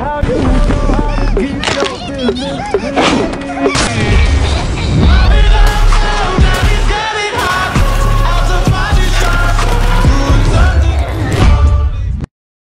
how do you know how to keep your business clean?